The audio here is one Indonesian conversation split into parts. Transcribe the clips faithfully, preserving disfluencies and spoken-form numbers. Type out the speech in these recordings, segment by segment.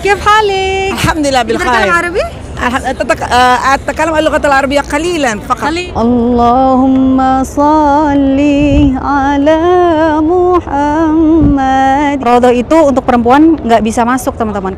كيف حالك؟ الحمد لله بالخير. تتكلم عربي؟ أتك- آه، أتكلم اللغة العربية قليلا فقط. Allahumma sholli ala Muhammad. Rodo itu untuk perempuan nggak bisa masuk, teman-teman.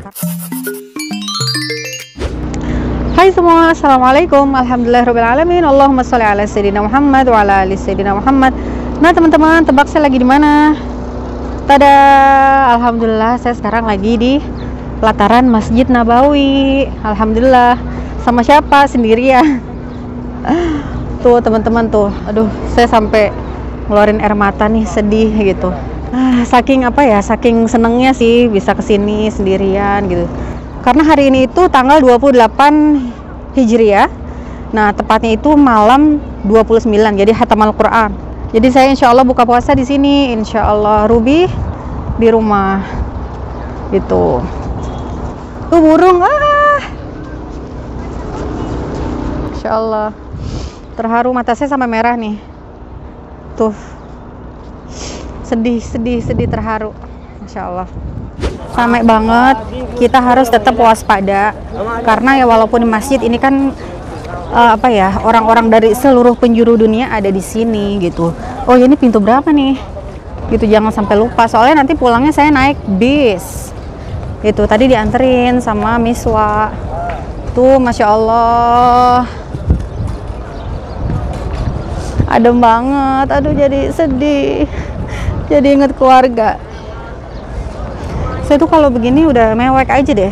Hai semua, assalamualaikum, alhamdulillahirobbilalamin. Allahumma sholli ala sayyidina Muhammad wa ala ali sayyidina Muhammad. Nah teman-teman, tebak saya lagi di mana? Tada, alhamdulillah saya sekarang lagi di pelataran Masjid Nabawi. Alhamdulillah. Sama siapa? Sendirian. Tuh teman-teman tuh, aduh saya sampai ngeluarin air mata nih, sedih gitu. Ah, saking apa ya, saking senengnya sih bisa kesini sendirian gitu. Karena hari ini itu tanggal dua puluh delapan Hijriah. Nah tepatnya itu malam dua puluh sembilan, jadi khatam Al-Quran. Jadi saya insya Allah buka puasa di sini, insya Allah. Ruby di rumah gitu. Tuh burung, ah, insya Allah. Terharu, mata saya sampai merah nih. Tuh, sedih, sedih, sedih, terharu. Insya Allah. Sampai banget. Kita harus tetap waspada. Karena ya walaupun di masjid ini kan uh, apa ya, orang-orang dari seluruh penjuru dunia ada di sini gitu. Oh ya, ini pintu berapa nih? Gitu, jangan sampai lupa. Soalnya nanti pulangnya saya naik bis. Itu tadi dianterin sama Miswa. Tuh, masya Allah. Adem banget, aduh jadi sedih, jadi inget keluarga. Saya tuh kalau begini udah mewek aja deh.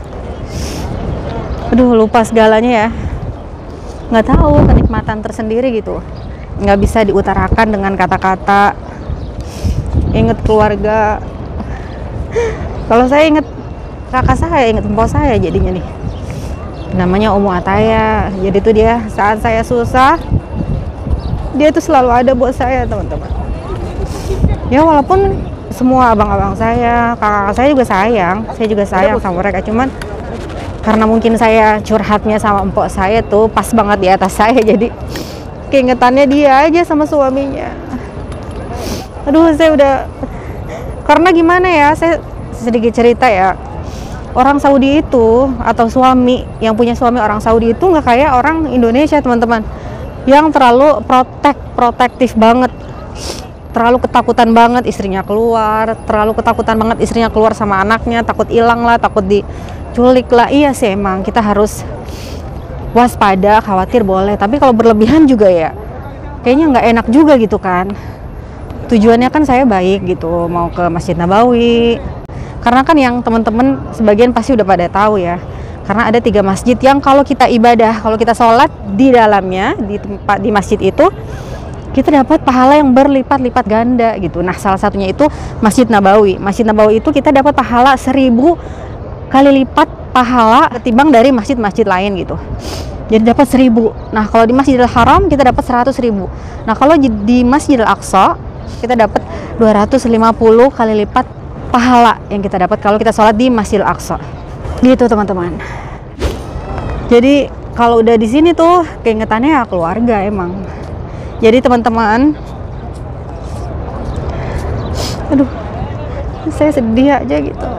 Aduh lupa segalanya ya. Nggak tahu, kenikmatan tersendiri gitu. Nggak bisa diutarakan dengan kata-kata. Inget keluarga. Kalau saya inget kakak saya, inget empok saya jadinya nih. Namanya Umu Ataya. Jadi tuh dia saat saya susah, dia tuh selalu ada buat saya, teman-teman. Ya walaupun semua abang-abang saya, kakak saya juga sayang, saya juga sayang sama mereka. Cuman karena mungkin saya curhatnya sama empok saya tuh pas banget di atas saya, jadi keingetannya dia aja sama suaminya. Aduh saya udah, karena gimana ya, saya sedikit cerita ya. Orang Saudi itu atau suami yang punya suami orang Saudi itu nggak kayak orang Indonesia, teman-teman, yang terlalu protek, protektif banget, terlalu ketakutan banget istrinya keluar, terlalu ketakutan banget istrinya keluar sama anaknya, takut hilang lah, takut diculik lah. Iya sih emang kita harus waspada, khawatir boleh, tapi kalau berlebihan juga ya kayaknya nggak enak juga gitu kan. Tujuannya kan saya baik gitu, mau ke Masjid Nabawi, karena kan yang teman-teman sebagian pasti udah pada tahu ya. Karena ada tiga masjid yang kalau kita ibadah, kalau kita sholat di dalamnya, di tempat di masjid itu, kita dapat pahala yang berlipat-lipat ganda gitu. Nah salah satunya itu Masjid Nabawi. Masjid Nabawi itu kita dapat pahala seribu kali lipat pahala ketimbang dari masjid-masjid lain gitu. Jadi dapat seribu. Nah kalau di Masjidil Haram kita dapat seratus ribu. Nah kalau di Masjidil Aqsa kita dapat dua ratus lima puluh kali lipat pahala yang kita dapat kalau kita sholat di Masjidil Aqsa. Gitu teman-teman. Jadi kalau udah di sini tuh keingetannya ya keluarga emang. Jadi teman-teman, aduh saya sedih aja gitu.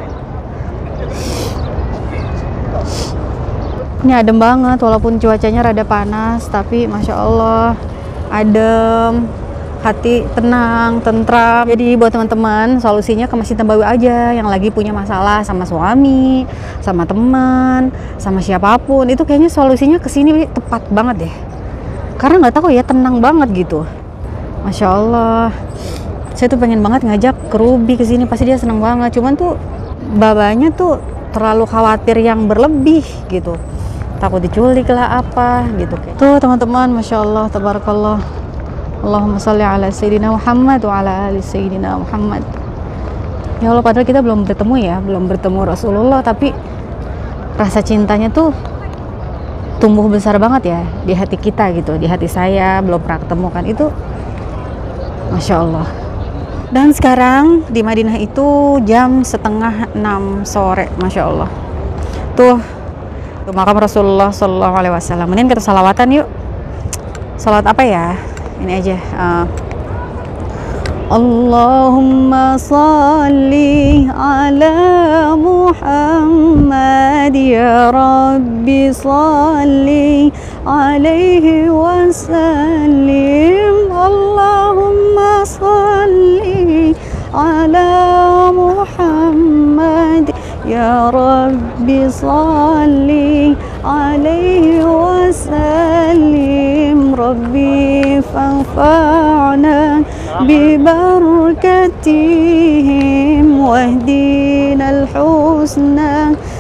Ini adem banget walaupun cuacanya rada panas, tapi masya Allah adem, hati tenang, tentram. Jadi buat teman-teman, solusinya ke Masjid Nabawi aja yang lagi punya masalah sama suami, sama teman, sama siapapun. Itu kayaknya solusinya ke sini tepat banget deh. Karena nggak tahu ya, tenang banget gitu. Masya Allah. Saya tuh pengen banget ngajak ke Ruby ke sini, pasti dia seneng banget. Cuman tuh babanya tuh terlalu khawatir yang berlebih gitu. Takut diculik lah apa gitu. Tuh teman-teman, masya Allah, tabarakallah. Allahumma sholli ala sayyidina Muhammad wa ala ali sayyidina Muhammad. Ya Allah, padahal kita belum bertemu ya, belum bertemu Rasulullah, tapi rasa cintanya tuh tumbuh besar banget ya di hati kita gitu, di hati saya belum pernah ketemu kan, itu masya Allah. Dan sekarang di Madinah itu jam setengah enam sore, masya Allah. Tuh, tuh makam Rasulullah Shallallahu Alaihi Wasallam. Mending kita salawatan yuk. Salawat apa ya? Ini aja. Uh, Allahumma salli ala Muhammad يا ربي صل عليه وسلم اللهم صل على محمد يا ربي صل عليه وسلم ربي فانفعنا ببركتهم واهدنا الحسنى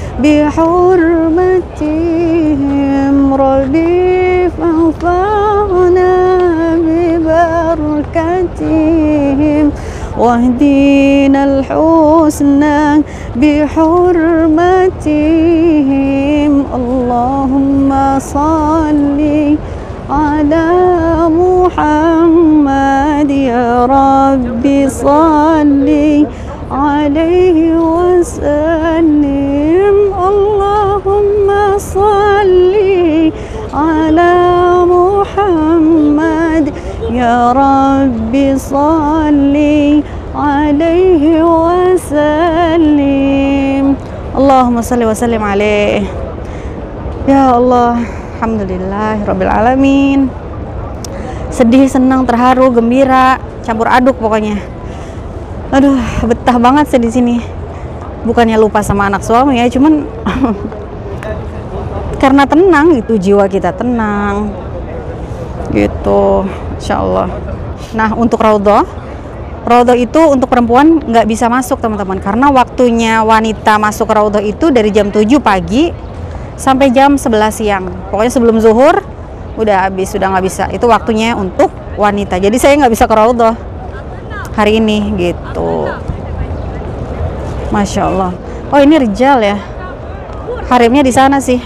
بحرمتهم ربي فانفعنا ببركتهم واهدنا الحسنى بحرمتهم اللهم صل على محمد يا ربي صل عليه وسلم اللهم صل على محمد يا ربي صل عليه وسلم اللهم صل وسلم عليه ya Allah. Alhamdulillah Rabbil Alamin. Sedih, senang, terharu, gembira, campur aduk pokoknya. Aduh, betah banget sih di sini. Bukannya lupa sama anak suami ya, cuman karena tenang gitu, jiwa kita tenang gitu, insya Allah. Nah, untuk Raudhah, Raudhah itu untuk perempuan nggak bisa masuk teman-teman, karena waktunya wanita masuk Raudhah itu dari jam tujuh pagi sampai jam sebelas siang. Pokoknya sebelum zuhur udah habis, sudah nggak bisa. Itu waktunya untuk wanita. Jadi saya nggak bisa ke Raudhah hari ini gitu. Masya Allah. Oh, ini Rijal ya. Harimnya di sana sih.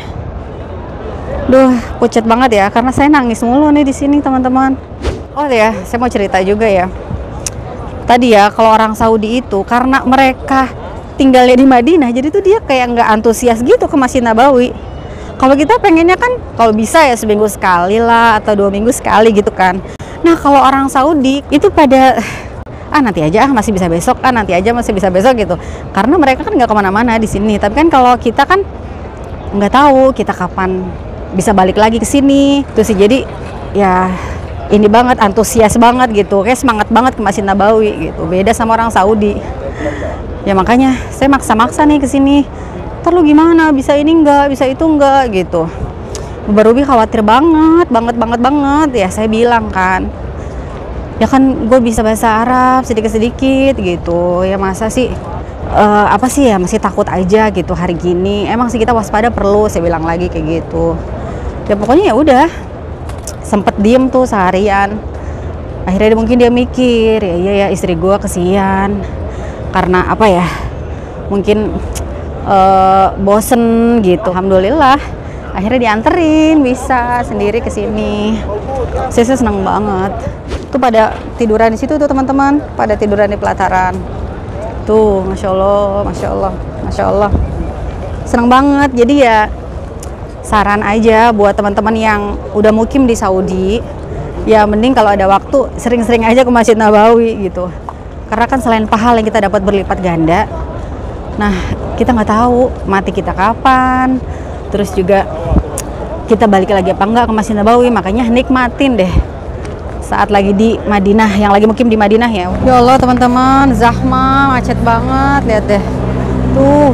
Duh, pucat banget ya, karena saya nangis mulu nih di sini teman-teman. Oh ya, saya mau cerita juga ya. Tadi ya, kalau orang Saudi itu karena mereka tinggalnya di Madinah, jadi tuh dia kayak nggak antusias gitu ke Masjid Nabawi. Kalau kita pengennya kan kalau bisa ya seminggu sekali lah atau dua minggu sekali gitu kan. Nah, kalau orang Saudi itu pada ah nanti aja, ah masih bisa besok, ah nanti aja masih bisa besok gitu. Karena mereka kan nggak kemana-mana di sini. Tapi kan kalau kita kan nggak tahu kita kapan bisa balik lagi ke sini. Terus sih jadi ya ini banget, antusias banget gitu, kayak semangat banget ke Masjid Nabawi gitu. Beda sama orang Saudi. Ya makanya saya maksa-maksa nih ke sini. Ntar lu gimana? Bisa ini enggak? Bisa itu enggak? Gitu. Mbak Ruby khawatir banget, banget, banget, banget. Ya saya bilang kan, ya kan gue bisa bahasa Arab sedikit-sedikit gitu. Ya masa sih, uh, apa sih ya, masih takut aja gitu hari gini. Emang sih kita waspada perlu, saya bilang lagi kayak gitu. Ya pokoknya ya udah, sempet diem tuh seharian. Akhirnya mungkin dia mikir, ya iya ya istri gue kesian. Karena apa ya, mungkin uh, bosen gitu. Alhamdulillah akhirnya dianterin bisa sendiri ke sini. Saya senang banget. Tuh pada tiduran di situ tuh teman-teman, pada tiduran di pelataran. Tuh, masya Allah, masya Allah, masya Allah. Senang banget. Jadi ya saran aja buat teman-teman yang udah mukim di Saudi, ya mending kalau ada waktu sering-sering aja ke Masjid Nabawi gitu. Karena kan selain pahala yang kita dapat berlipat ganda, nah kita nggak tahu mati kita kapan, terus juga kita balik lagi apa enggak ke Masjid Nabawi. Makanya nikmatin deh saat lagi di Madinah, yang lagi mukim di Madinah ya. Ya Allah teman-teman, zahma, macet banget, lihat deh tuh.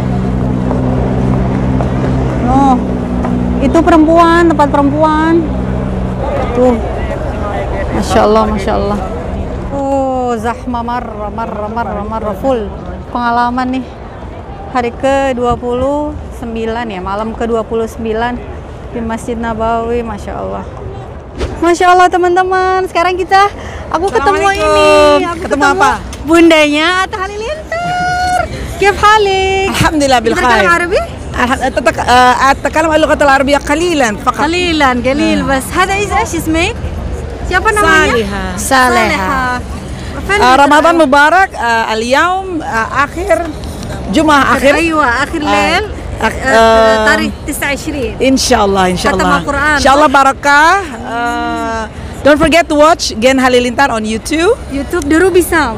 Oh, itu perempuan, tempat perempuan tuh. Masya Allah, masya Allah. Oh, zahma marra, marra, marra, marra, full. Pengalaman nih, hari ke dua puluh sembilan ya, malam ke dua puluh sembilan di Masjid Nabawi, Masya Allah. Masya Allah teman-teman, sekarang kita, aku ketemu ini. Aku ketemu, ketemu apa? Bundanya Atta Halilintar. Kif halik? Alhamdulillah bil khair. Arabi? أتكلم اللغة العربية قليلا فقط. قليلا قليل بس. هذا ايش اسمك؟ Siapa namanya? صالحة. صالحة. رمضان مبارك. اليوم آخر جمعة آخر. أيوة آخر ليل. تاريخ تسعة وعشرين. إن شاء الله إن شاء الله. إن شاء الله بركة. Don't forget to watch Gen Halilintar on YouTube. YouTube The Ruby Sound.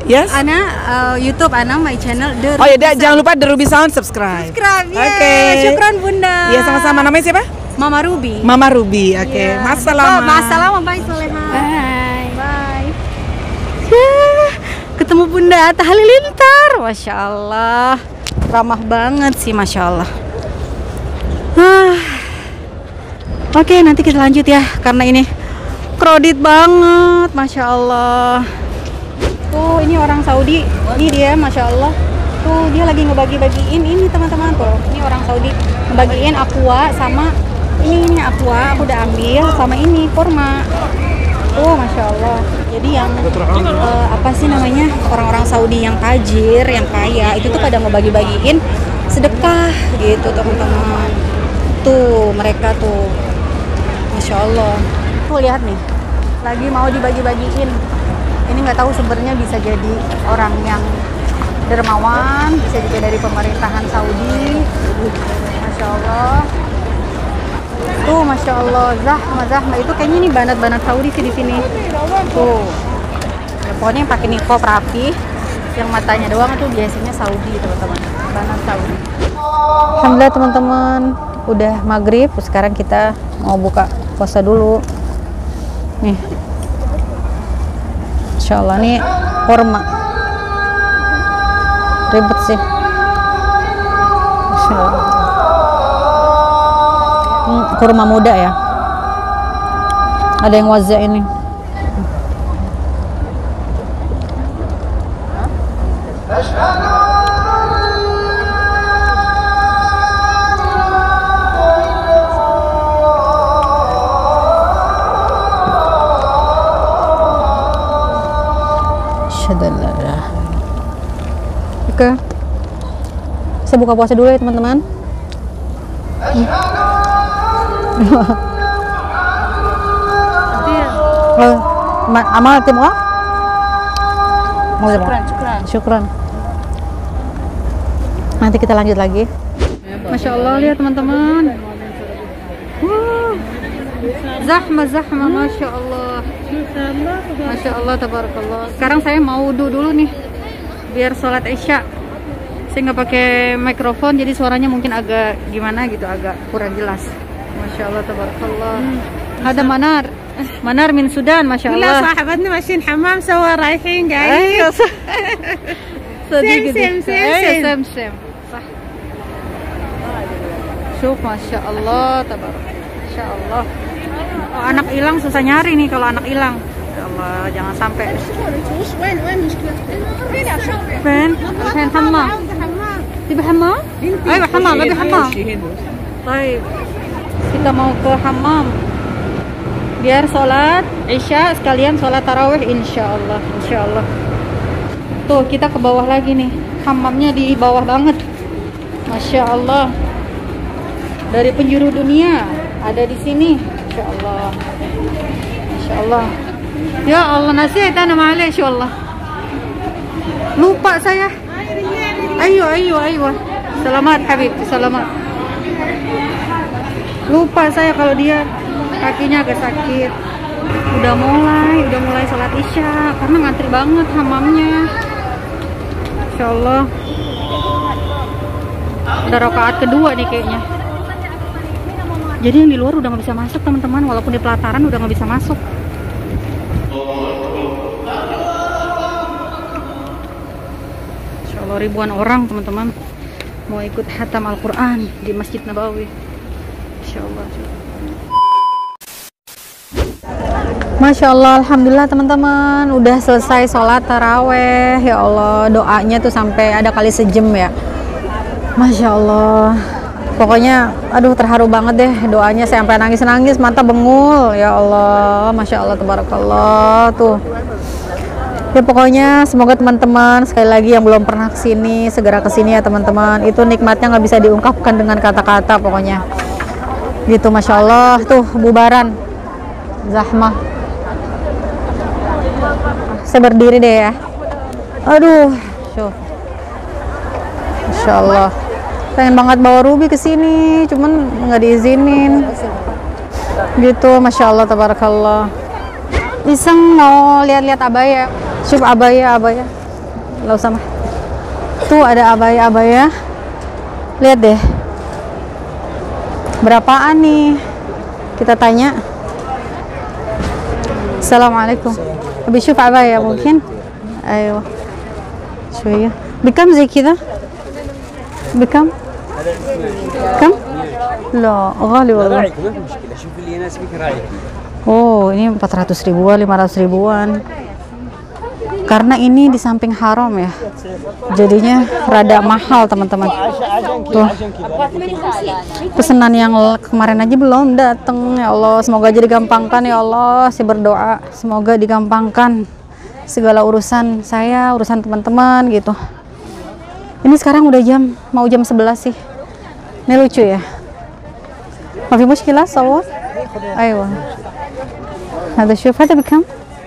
Yes. Ana uh, YouTube Ana my channel The Oh ya, Ruby jangan lupa The Ruby Sound subscribe. Subscribe. Yeah. Oke. Syukran Bunda. Iya, sama-sama. Namanya siapa? Mama Ruby. Mama Ruby. Oke. Iya. Masalah. Oh, Masalah Bye Soleha. Bye. Bye. Yeah, ketemu Bunda Atta Halilintar. Masya Allah. Ramah banget sih, Masya Allah. Ah. Oke, nanti kita lanjut ya, karena ini crowded banget, Masya Allah. Tuh, ini orang Saudi. Ini dia, Masya Allah. Tuh, dia lagi ngebagi-bagiin ini teman-teman tuh. Ini orang Saudi ngebagiin aqua sama ini ini aqua aku udah ambil, sama ini kurma. Tuh, Masya Allah. Jadi yang uh, apa sih namanya, orang-orang Saudi yang tajir, yang kaya itu tuh pada ngebagi-bagiin sedekah gitu teman-teman. Tuh mereka tuh, Masya Allah. Tuh lihat nih, lagi mau dibagi-bagiin. Ini nggak tahu sumbernya, bisa jadi orang yang dermawan, bisa juga dari pemerintahan Saudi. Masya Allah. Tuh, Masya Allah, zahma zahma itu kayaknya ini banat-banat Saudi sih di sini. Tuh, ya, pokoknya yang pakai niqab rapi, yang matanya doang itu biasanya Saudi teman-teman, banat Saudi. Alhamdulillah teman-teman, udah maghrib. Sekarang kita mau buka puasa dulu. Nih, Insya Allah nih kurma. Ribet sih. Masya Allah. Hmm, kurma muda ya. Ada yang waza ini. Oke, saya buka puasa dulu ya teman-teman. Amal tim oh? Syukran, syukran. Syukran. Nanti kita lanjut lagi. Masya Allah, lihat teman-teman. Wow. Zahma zahma, Masya Allah. Masya Allah, tabarakallah. Sekarang saya mau wudhu dulu nih, biar sholat isya. Saya nggak pakai mikrofon, jadi suaranya mungkin agak gimana gitu, agak kurang jelas. Masya Allah, tabarakallah. Ada Manar, Manar min Sudan, Masya Allah. صاحبتنا ماشيين حمام سوا رايحين قاعدين. Sedih gitu. Sem, sem, sem. Sem sem. Sah. Syuk, Masya Allah, tabarak. Masya Allah. Oh, anak hilang susah nyari nih kalau anak hilang. Ya Allah, jangan sampai. وين وين مشكلتك؟ Fen, Fen hammam. Tiba hammam? Ayo hammam, lebih hammam. Baik. Kita mau ke hammam. Biar sholat isya sekalian sholat tarawih, insya Allah, insya Allah. Tuh kita ke bawah lagi nih, hammamnya di bawah banget. Masya Allah. Dari penjuru dunia ada di sini, insya Allah. Insya Allah. Ya Allah, nasihat ana ma'alaish wallah. Lupa saya. Ayo, ayo, ayo. Selamat Habib, selamat. Lupa saya kalau dia kakinya agak sakit. Udah mulai, udah mulai sholat isya karena ngantri banget hammamnya. Insya Allah. Udah rakaat kedua nih kayaknya. Jadi yang di luar udah nggak bisa masuk teman-teman, walaupun di pelataran udah nggak bisa masuk. Insya Allah ribuan orang teman-teman mau ikut khatam Al-Quran di Masjid Nabawi. Insya Allah. Masya Allah, alhamdulillah teman-teman udah selesai sholat taraweh. Ya Allah, doanya tuh sampai ada kali sejam ya. Masya Allah. Pokoknya aduh terharu banget deh doanya, sampai nangis-nangis, mata bengul. Ya Allah, Masya Allah, tabarakallah tuh. Ya pokoknya semoga teman-teman sekali lagi yang belum pernah kesini segera kesini ya teman-teman. Itu nikmatnya nggak bisa diungkapkan dengan kata-kata pokoknya. Gitu, Masya Allah. Tuh bubaran zahmah. Saya berdiri deh ya. Aduh, syuh. Masya Allah. Pengen banget bawa Ruby ke sini, cuman nggak diizinin. Gitu, Masya Allah, tabarakallah. Iseng mau lihat-lihat abaya. Syup abaya, abaya. Nggak usah mah. Tuh ada abaya-abaya. Lihat deh. Berapaan nih? Kita tanya. Assalamualaikum. Habis syuf abaya mungkin? Ayo. شوية بكم زي كذا؟ بكم؟ كم؟ لا غالي والله. راعيك ما في مشكلة، شوف اللي يناسبك راعيك. Oh, ini empat ratus ribuan, lima ratus ribuan. Karena ini di samping haram ya. Jadinya rada mahal, teman-teman. Tuh. Pesanan yang kemarin aja belum datang. Ya Allah, semoga aja digampangkan ya Allah. Saya berdoa semoga digampangkan segala urusan saya, urusan teman-teman gitu. Ini sekarang udah jam, mau jam sebelas sih. Ini lucu ya. ما في مشكلة صور؟ أيوة. هذا شوف هذا بكم؟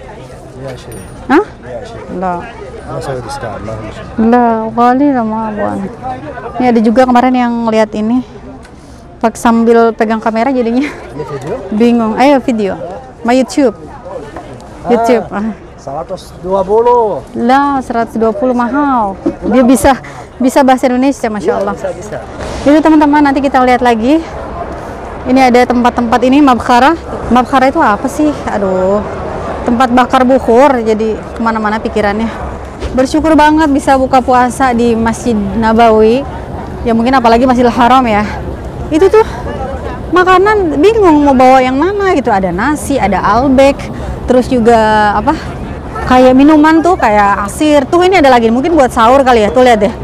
يا شيخ ها؟ يا شيخ لا. ما سوي ديسكاونت ما في مشكلة. La, kali lama buan. Ini ada juga kemarin yang lihat ini, pak sambil pegang kamera jadinya Ini video? bingung. Ayo video, my YouTube, YouTube. Ah. seratus dua puluh. Lah, seratus dua puluh mahal. Dia bisa bisa bahasa Indonesia, masya Allah. Bisa bisa. Itu teman-teman, nanti kita lihat lagi. Ini ada tempat-tempat ini mabkhara. Mabkhara itu apa sih? Aduh, tempat bakar bukhur. Jadi kemana-mana pikirannya. Bersyukur banget bisa buka puasa di Masjid Nabawi. Ya mungkin apalagi Masjidil Haram ya. Itu tuh makanan bingung mau bawa yang mana gitu. Ada nasi, ada albek, terus juga apa? Kayak minuman tuh kayak asir. Tuh ini ada lagi mungkin buat sahur kali ya. Tuh lihat deh.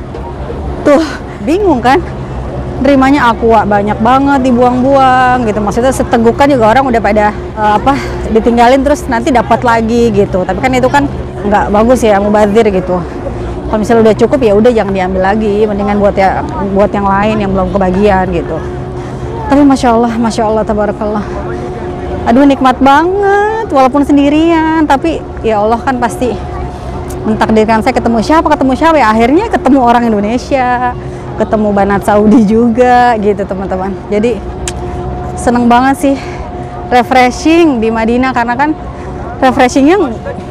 Tuh, bingung kan? Nerimanya aqua banyak banget dibuang-buang gitu. Maksudnya setegukan juga orang udah pada uh, apa ditinggalin terus nanti dapat lagi gitu. Tapi kan itu kan nggak bagus ya, mubazir gitu. Kalau misalnya udah cukup ya udah jangan diambil lagi, mendingan buat ya buat yang lain yang belum kebagian gitu. Tapi masya Allah, masya Allah, tabarakallah. Aduh nikmat banget, walaupun sendirian. Tapi ya Allah kan pasti mentakdirkan saya ketemu siapa, ketemu siapa ya akhirnya ketemu orang Indonesia. Ketemu Banat Saudi juga gitu teman-teman. Jadi seneng banget sih refreshing di Madinah karena kan refreshingnya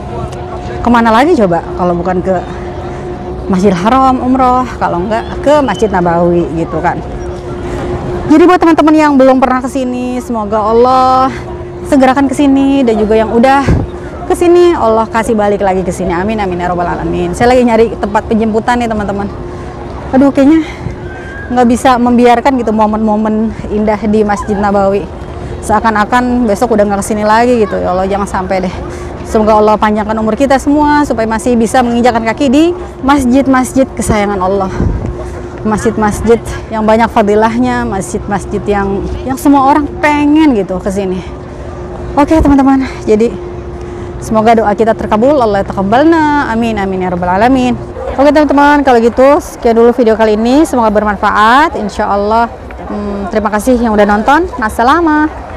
kemana lagi coba kalau bukan ke Masjidil Haram umroh, kalau enggak ke Masjid Nabawi gitu kan. Jadi buat teman-teman yang belum pernah kesini, semoga Allah segerakan kesini, dan juga yang udah kesini Allah kasih balik lagi ke sini. Amin amin ya robbal alamin. Saya lagi nyari tempat penjemputan nih teman-teman. Aduh kayaknya nggak bisa membiarkan gitu momen-momen indah di Masjid Nabawi. Seakan-akan besok udah nggak kesini lagi gitu. Ya Allah jangan sampai deh. Semoga Allah panjangkan umur kita semua supaya masih bisa menginjakan kaki di masjid-masjid kesayangan Allah. Masjid-masjid yang banyak fadilahnya, masjid-masjid yang yang semua orang pengen gitu kesini. Oke teman-teman, jadi semoga doa kita terkabul. Allah taqabbalna. Amin amin ya rabbal alamin. Oke teman-teman, kalau gitu sekian dulu video kali ini. Semoga bermanfaat. Insya Allah. Hmm, terima kasih yang udah nonton. Assalamualaikum.